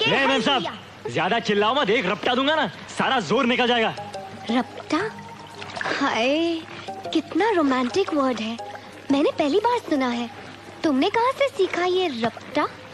Ma'am साहब, ज्यादा चिल्लाओ मत, एक रपटा दूंगा ना, सारा जोर निकल जाएगा। रपटा? हाय, कितना रोमांटिक वर्ड है, मैंने पहली बार सुना है। तुमने कहाँ से सीखा ये रपटा?